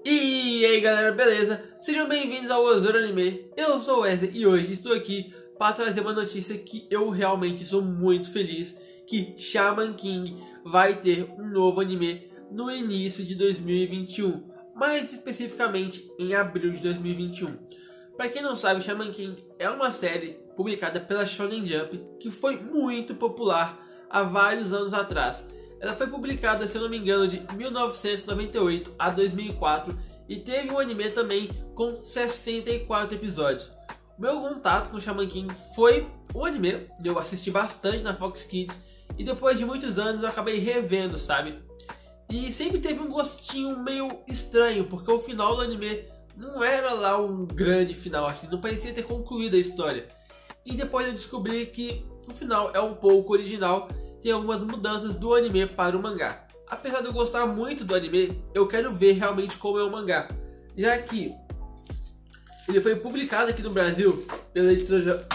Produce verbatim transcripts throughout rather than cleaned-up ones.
E aí galera, beleza? Sejam bem-vindos ao Ozora Anime. Eu sou o Wesley e hoje estou aqui para trazer uma notícia que eu realmente sou muito feliz, que Shaman King vai ter um novo anime no início de dois mil e vinte e um, mais especificamente em abril de dois mil e vinte e um. Para quem não sabe, Shaman King é uma série publicada pela Shonen Jump que foi muito popular há vários anos atrás. Ela foi publicada, se eu não me engano, de mil novecentos e noventa e oito a dois mil e quatro e teve um anime também com sessenta e quatro episódios. O meu contato com Shaman King foi o anime, eu assisti bastante na Fox Kids e depois de muitos anos eu acabei revendo, sabe? E sempre teve um gostinho meio estranho, porque o final do anime não era lá um grande final, assim, não parecia ter concluído a história. E depois eu descobri que o final é um pouco original, tem algumas mudanças do anime para o mangá. Apesar de eu gostar muito do anime, eu quero ver realmente como é o mangá, já que ele foi publicado aqui no Brasil pela editora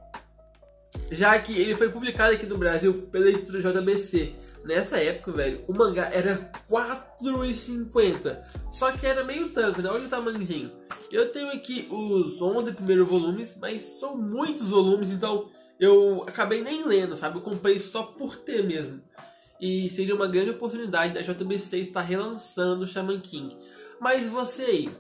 já que ele foi publicado aqui no Brasil pela editora J B C. Nessa época, velho, o mangá era quatro reais e cinquenta, só que era meio tanco, né? Olha o tamanhozinho. Eu tenho aqui os onze primeiros volumes, mas são muitos volumes, então eu acabei nem lendo, sabe? Eu comprei só por ter mesmo. E seria uma grande oportunidade da J B C estar relançando Shaman King. Mas você aí,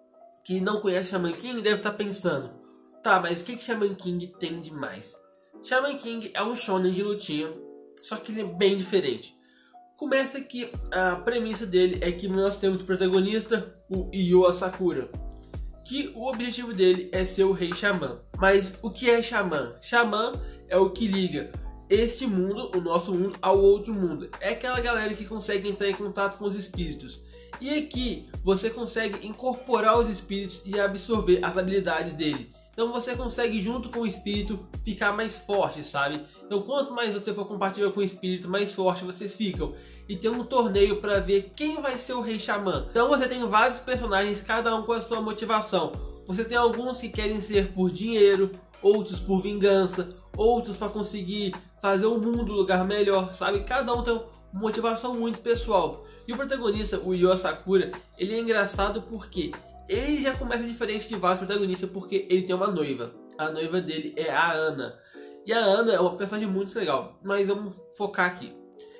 que não conhece Shaman King, deve estar pensando: tá, mas o que que Shaman King tem de mais? Shaman King é um shonen de lutinha, só que ele é bem diferente. Começa que a premissa dele é que nós temos o protagonista, o Io Asakura, que o objetivo dele é ser o rei xamã. Mas o que é xamã? Xamã é o que liga este mundo, o nosso mundo, ao outro mundo. É aquela galera que consegue entrar em contato com os espíritos. E aqui você consegue incorporar os espíritos e absorver as habilidades dele. Então você consegue, junto com o espírito, ficar mais forte, sabe? Então quanto mais você for compatível com o espírito, mais forte vocês ficam. E tem um torneio para ver quem vai ser o rei xamã. Então você tem vários personagens, cada um com a sua motivação. Você tem alguns que querem ser por dinheiro, outros por vingança, outros para conseguir fazer o mundo um lugar melhor, sabe? Cada um tem uma motivação muito pessoal. E o protagonista, o Io Asakura, ele é engraçado porque ele já começa diferente de vários protagonistas, porque ele tem uma noiva. A noiva dele é a Ana. E a Ana é uma personagem muito legal, mas vamos focar aqui.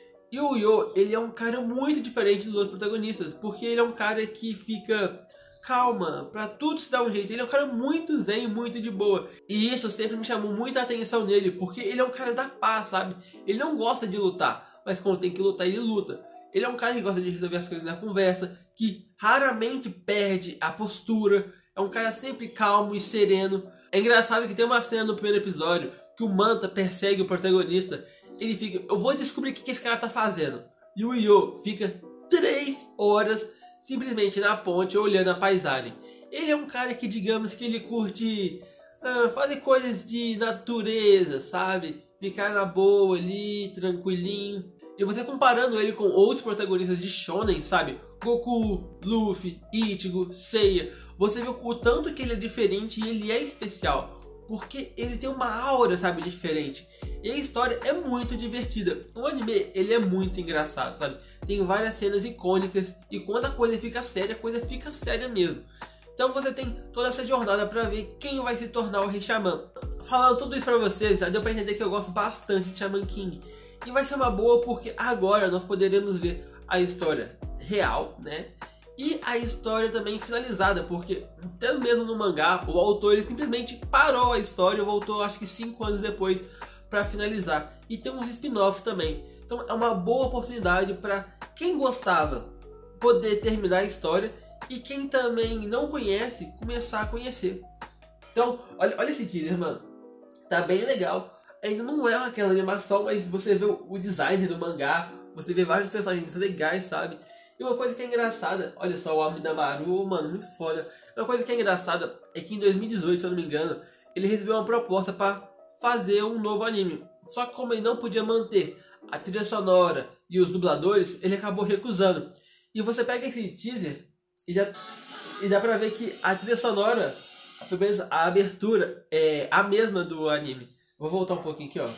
E o Io, ele é um cara muito diferente dos outros protagonistas, porque ele é um cara que fica calma, pra tudo se dar um jeito. Ele é um cara muito zen, muito de boa. E isso sempre me chamou muita atenção nele, porque ele é um cara da paz, sabe? Ele não gosta de lutar, mas quando tem que lutar, ele luta. Ele é um cara que gosta de resolver as coisas na conversa, que raramente perde a postura. É um cara sempre calmo e sereno. É engraçado que tem uma cena no primeiro episódio que o Manta persegue o protagonista. Ele fica: eu vou descobrir o que esse cara tá fazendo. E o Io fica três horas simplesmente na ponte olhando a paisagem. Ele é um cara que, digamos que ele curte ah, fazer coisas de natureza, sabe? Ficar na boa ali, tranquilinho. E você comparando ele com outros protagonistas de shonen, sabe? Goku, Luffy, Ichigo, Seiya, você vê o tanto que ele é diferente e ele é especial, porque ele tem uma aura, sabe, diferente. E a história é muito divertida. O anime, ele é muito engraçado, sabe? Tem várias cenas icônicas e quando a coisa fica séria, a coisa fica séria mesmo. Então você tem toda essa jornada pra ver quem vai se tornar o rei xamã. Falando tudo isso pra vocês, já deu pra entender que eu gosto bastante de Shaman King. E vai ser uma boa porque agora nós poderemos ver a história real, né? E a história também finalizada, porque até mesmo no mangá, o autor ele simplesmente parou a história e voltou acho que cinco anos depois para finalizar. E tem uns spin-off também. Então é uma boa oportunidade para quem gostava poder terminar a história e quem também não conhece começar a conhecer. Então olha, olha esse teaser, mano. Tá bem legal. Ainda não é aquela animação, mas você vê o design do mangá, você vê vários personagens legais, sabe? E uma coisa que é engraçada, olha só o Aminamaru, mano, muito foda. Uma coisa que é engraçada é que em dois mil e dezoito, se eu não me engano, ele recebeu uma proposta para fazer um novo anime. Só que como ele não podia manter a trilha sonora e os dubladores, ele acabou recusando. E você pega esse teaser e já e dá pra ver que a trilha sonora, pelo menos a abertura, é a mesma do anime. Vou voltar um pouquinho aqui, ó.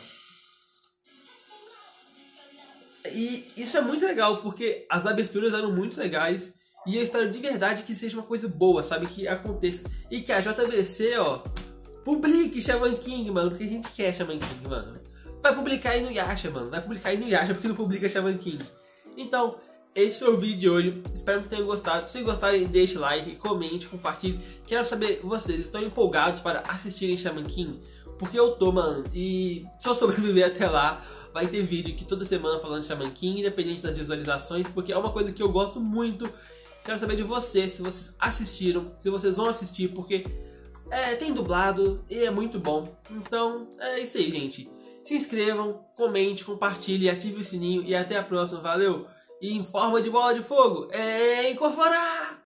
E isso é muito legal, porque as aberturas eram muito legais. E eu espero de verdade que seja uma coisa boa, sabe? Que aconteça. E que a J B C, ó, publique Shaman King, mano. Porque a gente quer Shaman King, mano. Vai publicar aí no Yasha, mano. Vai publicar aí no Yasha porque não publica Shaman King. Então, esse foi o vídeo de hoje. Espero que tenham gostado. Se gostarem, deixe like, comente, compartilhe. Quero saber, vocês estão empolgados para assistirem Shaman King? Porque eu tô, mano. E se eu sobreviver até lá, vai ter vídeo aqui toda semana falando de Shaman King, independente das visualizações, porque é uma coisa que eu gosto muito. Quero saber de vocês, se vocês assistiram, se vocês vão assistir, porque é, tem dublado e é muito bom. Então, é isso aí, gente. Se inscrevam, comente, compartilhe, ative o sininho e até a próxima. Valeu! E em forma de bola de fogo, é incorporar!